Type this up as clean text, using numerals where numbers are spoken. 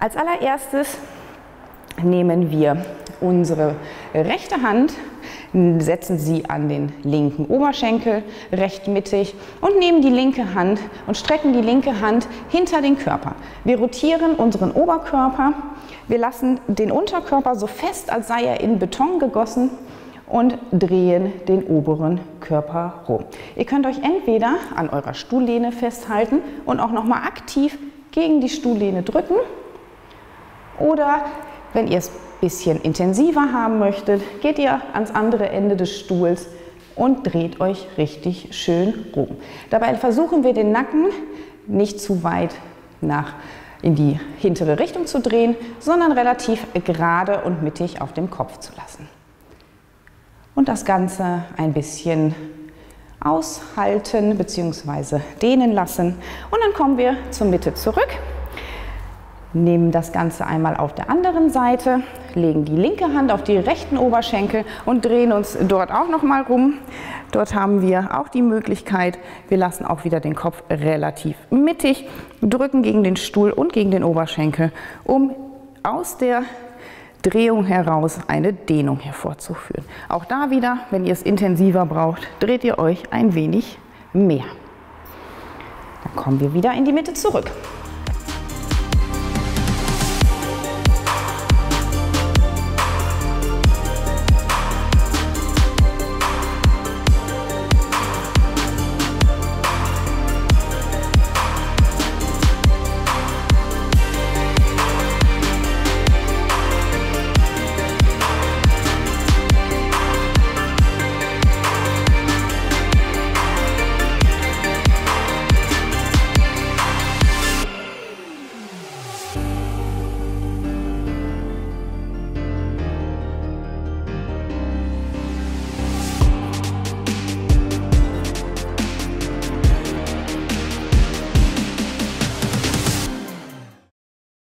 Als allererstes nehmen wir unsere rechte Hand, setzen sie an den linken Oberschenkel, recht mittig und nehmen die linke Hand und strecken die linke Hand hinter den Körper. Wir rotieren unseren Oberkörper, wir lassen den Unterkörper so fest, als sei er in Beton gegossen und drehen den oberen Körper rum. Ihr könnt euch entweder an eurer Stuhllehne festhalten und auch nochmal aktiv gegen die Stuhllehne drücken oder wenn ihr es ein bisschen intensiver haben möchtet, geht ihr ans andere Ende des Stuhls und dreht euch richtig schön rum. Dabei versuchen wir den Nacken nicht zu weit in die hintere Richtung zu drehen, sondern relativ gerade und mittig auf dem Kopf zu lassen. Und das Ganze ein bisschen aushalten bzw. dehnen lassen. Und dann kommen wir zur Mitte zurück. Nehmen das Ganze einmal auf der anderen Seite, legen die linke Hand auf die rechten Oberschenkel und drehen uns dort auch noch mal rum. Dort haben wir auch die Möglichkeit, wir lassen auch wieder den Kopf relativ mittig, drücken gegen den Stuhl und gegen den Oberschenkel, um aus der Drehung heraus eine Dehnung hervorzuführen. Auch da wieder, wenn ihr es intensiver braucht, dreht ihr euch ein wenig mehr. Dann kommen wir wieder in die Mitte zurück.